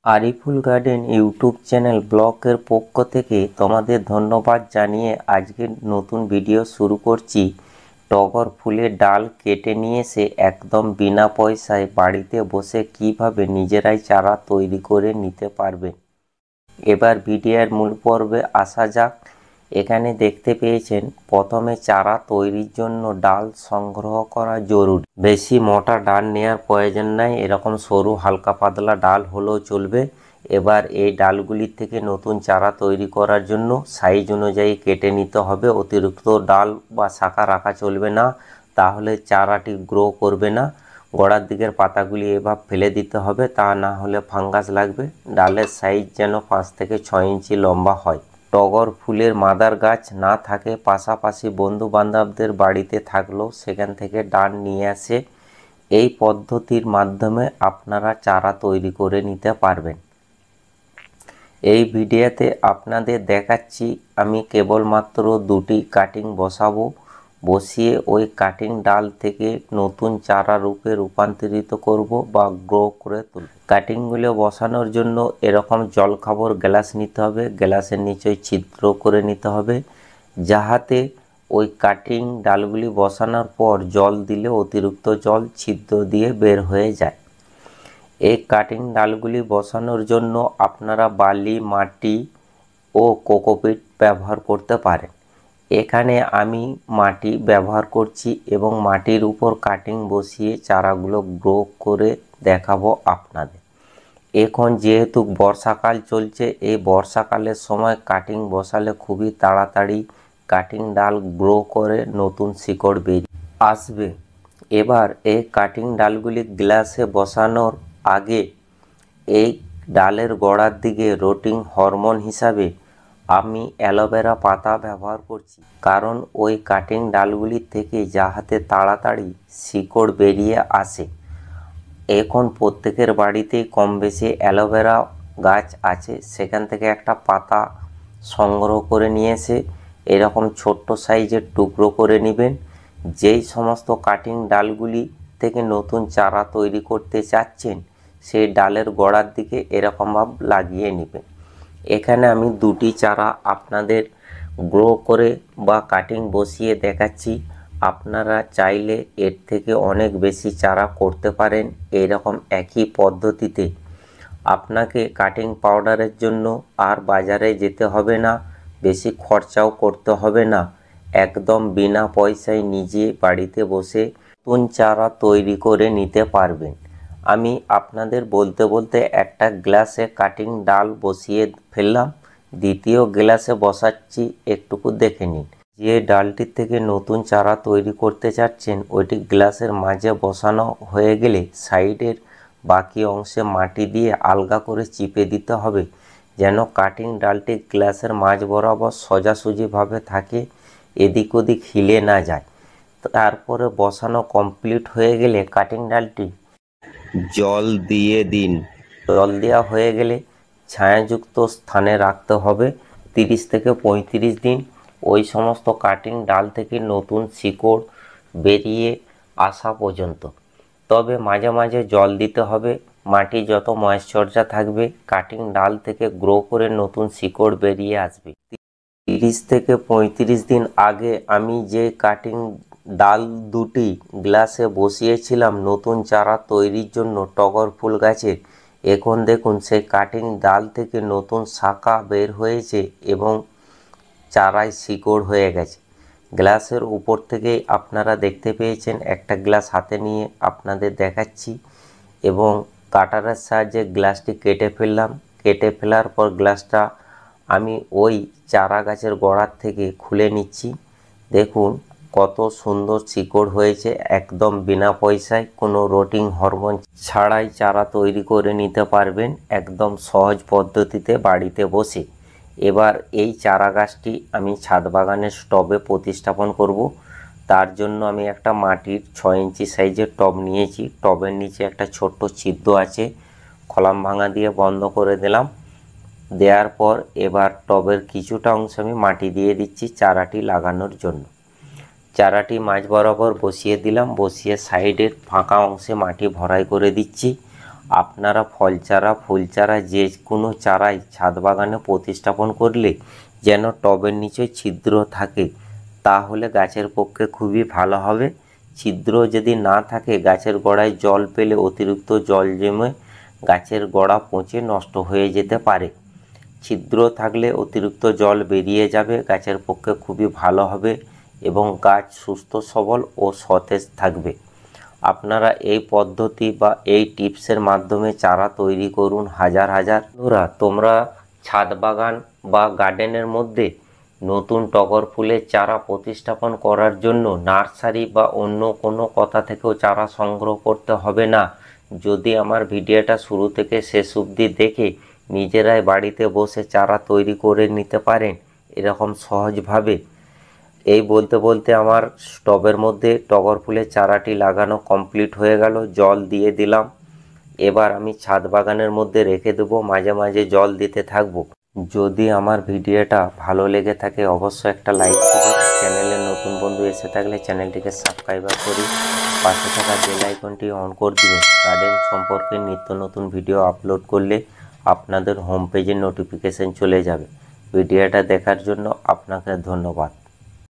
Ariful garden YouTube channel ব্লগের পক্ষ থেকে তোমাদের ধন্যবাদ জানিয়ে আজকে নতুন ভিডিও শুরু করছি। টগর ফুলের ডাল কেটে নিয়ে এসে একদম বিনা পয়সায় বাড়িতে বসে কিভাবে নিজেরাই চারা তৈরি করে নিতে পারবেন। এবার ভিডিওর মূল পর্বে আসা যাক। এখানে দেখতে পেয়েছেন প্রথমে চারা তৈরির জন্য ডাল সংগ্রহ করা জরুরি। বেশি মোটা ডাল নেওয়ার প্রয়োজন নাই, এরকম সরু হালকা পাতলা ডাল হলেও চলবে। এবার এই ডালগুলির থেকে নতুন চারা তৈরি করার জন্য সাইজ অনুযায়ী কেটে নিতে হবে। অতিরিক্ত ডাল বা শাখা রাখা চলবে না, তাহলে চারাটি গ্রো করবে না। গোড়ার দিকের পাতাগুলি এবার ফেলে দিতে হবে, তা না হলে ফাঙ্গাস লাগবে। ডালের সাইজ যেন 5 থেকে 6 ইঞ্চি লম্বা হয়। টগর ফুলের মাদার গাছ না থাকে, পাশাপাশি বন্ধু বান্ধবদের বাড়িতে থাকলেও সেখান থেকে ডাল নিয়ে আসে এই পদ্ধতির মাধ্যমে আপনারা চারা তৈরি করে নিতে পারবেন। এই ভিডিওতে আপনাদের দেখাচ্ছি আমি কেবলমাত্র দুটি কাটিং বসাবো, বসিয়ে ওই কাটিং ডাল থেকে নতুন চারা রূপে রূপান্তরিত করব বা গ্রো করে তুলব। কাটিংগুলো বসানোর জন্য এরকম জলখাবার গ্লাস নিতে হবে, গ্লাসের নিচে ছিদ্র করে নিতে হবে, যাহাতে ওই কাটিং ডালগুলি বসানোর পর জল দিলে অতিরিক্ত জল ছিদ্র দিয়ে বের হয়ে যায়। এই কাটিং ডালগুলি বসানোর জন্য আপনারা বালি, মাটি ও কোকোপিট ব্যবহার করতে পারেন। এখানে আমি মাটি ব্যবহার করছি এবং মাটির উপর কাটিং বসিয়ে চারাগুলো গ্রো করে দেখাবো আপনাদের। এখন যেহেতু বর্ষাকাল চলছে, এই বর্ষাকালের সময় কাটিং বসালে খুবই তাড়াতাড়ি কাটিং ডাল গ্রো করে নতুন শিকড় বেরিয়ে আসবে। এবার এই কাটিং ডালগুলি গ্লাসে বসানোর আগে এই ডালের গোড়ার দিকে রুটিং হরমোন হিসাবে আমি অ্যালোভেরা পাতা ব্যবহার করছি, কারণ ওই কাটিং ডালগুলি থেকে যাহাতে তাড়াতাড়ি শিকড় বেরিয়ে আসে। এখন প্রত্যেকের বাড়িতেই কম বেশি অ্যালোভেরা গাছ আছে, সেখান থেকে একটা পাতা সংগ্রহ করে নিয়ে এসে এরকম ছোট্ট সাইজের টুকরো করে নেবেন। যেই সমস্ত কাটিং ডালগুলি থেকে নতুন চারা তৈরি করতে চাচ্ছেন, সেই ডালের গোড়ার দিকে এরকমভাবে লাগিয়ে নেবেন। এখানে আমি দুটি চারা আপনাদের গ্রো করে বা কাটিং বসিয়ে দেখাচ্ছি। আপনারা চাইলে এর থেকে অনেক বেশি চারা করতে পারেন এইরকম একই পদ্ধতিতে। আপনাকে কাটিং পাউডারের জন্য আর বাজারে যেতে হবে না, বেশি খরচাও করতে হবে না। একদম বিনা পয়সায় নিজে বাড়িতে বসে নতুন চারা তৈরি করে নিতে পারবেন। আমি আপনাদের বলতে বলতে একটা গ্লাসে কাটিং ডাল বসিয়ে ফেললাম, দ্বিতীয় গ্লাসে বসাচ্ছি, একটুকু দেখে নিন। যে ডালটির থেকে নতুন চারা তৈরি করতে চাচ্ছেন ওইটি গ্লাসের মাঝে বসানো হয়ে গেলে সাইডের বাকি অংশে মাটি দিয়ে আলগা করে চিপে দিতে হবে, যেন কাটিং ডালটি গ্লাসের মাঝ বরাবর সোজাসুজিভাবে থাকে, এদিক ওদিক হিলে না যায়। তারপরে বসানো কমপ্লিট হয়ে গেলে কাটিং ডালটি জল দিয়ে দিন। জল দেওয়া হয়ে গেলে ছায়াযুক্ত স্থানে রাখতে হবে 30 থেকে 35 দিন, ওই সমস্ত কাটিং ডাল থেকে নতুন শিকড় বেরিয়ে আসা পর্যন্ত। তবে মাঝে মাঝে জল দিতে হবে, মাটি যত ময়েশ্চার থাকবে কাটিং ডাল থেকে গ্রো করে নতুন শিকড় বেরিয়ে আসবে। 30 থেকে 35 দিন আগে আমি যে কাটিং ডাল দুটি গ্লাসে বসিয়েছিলাম নতুন চারা তৈরির জন্য টগর ফুল গাছের, এখন দেখুন সেই কাটিং ডাল থেকে নতুন শাখা বের হয়েছে এবং চারায় শিকড় হয়ে গেছে। গ্লাসের উপর থেকেই আপনারা দেখতে পেয়েছেন। একটা গ্লাস হাতে নিয়ে আপনাদের দেখাচ্ছি এবং কাটারের সাহায্যে গ্লাসটি কেটে ফেললাম। কেটে ফেলার পর গ্লাসটা আমি ওই চারা গাছের গোড়ার থেকে খুলে নিচ্ছি। দেখুন কত সুন্দর শিকড় হয়েছে, একদম বিনা পয়সায়, কোনো রুটিং হরমোন ছাড়াই চারা তৈরি করে নিতে পারবেন একদম সহজ পদ্ধতিতে বাড়িতে বসে। এবার এই চারা গাছটি আমি ছাদ বাগানের টবে প্রতিস্থাপন করব। তার জন্য আমি একটা মাটির 6 ইঞ্চি সাইজের টব নিয়েছি। টবের নিচে একটা ছোট্ট ছিদ্র আছে, কলাম ভাঙা দিয়ে বন্ধ করে দিলাম। দেওয়ার পর এবার টবের কিছুটা অংশ আমি মাটি দিয়ে দিচ্ছি চারাটি লাগানোর জন্য। চারাটি মাঝ বরাবর বসিয়ে দিলাম, বসিয়ে সাইডের ফাঁকা অংশে মাটি ভরাই করে দিচ্ছি। আপনারা ফল চারা, ফুল চারা যে কোনো চারাই ছাদ বাগানে প্রতিস্থাপন করলে যেন টবের নিচে ছিদ্র থাকে, তাহলে গাছের পক্ষে খুবই ভালো হবে। ছিদ্র যদি না থাকে, গাছের গোড়ায় জল পেলে অতিরিক্ত জল জমে গাছের গোড়া পচে নষ্ট হয়ে যেতে পারে। ছিদ্র থাকলে অতিরিক্ত জল বেরিয়ে যাবে, গাছের পক্ষে খুবই ভালো হবে এবং গাছ সুস্থ সবল ও সতেজ থাকবে। আপনারা এই পদ্ধতি বা এই টিপসের মাধ্যমে চারা তৈরি করুন হাজার হাজার। তোমরা ছাদ বাগান বা গার্ডেনের মধ্যে নতুন টগর ফুলের চারা প্রতিস্থাপন করার জন্য নার্সারি বা অন্য কোনো কোথা থেকেও চারা সংগ্রহ করতে হবে না। যদি আমার ভিডিওটা শুরু থেকে শেষ অবধি দেখে নিজেরাই বাড়িতে বসে চারা তৈরি করে নিতে পারেন এরকম সহজভাবে। এই বলতে বলতে আমার টবের মধ্যে টগর ফুলের চারাটি লাগানো কমপ্লিট হয়ে গেল। জল দিয়ে দিলাম। এবার আমি ছাদ বাগানের মধ্যে রেখে দেবো, মাঝে মাঝে জল দিতে থাকবো। যদি আমার ভিডিওটা ভালো লেগে থাকে অবশ্যই একটা লাইক দিবেন। চ্যানেলে নতুন বন্ধু এসে থাকলে চ্যানেলটিকে সাবস্ক্রাইব করে পাশে থাকা বেল আইকনটি অন করে দিবেন। গার্ডেন সম্পর্কে নিত্য নতুন ভিডিও আপলোড করলে আপনাদের হোম পেজে নোটিফিকেশন চলে যাবে। ভিডিওটা দেখার জন্য আপনাকে ধন্যবাদ।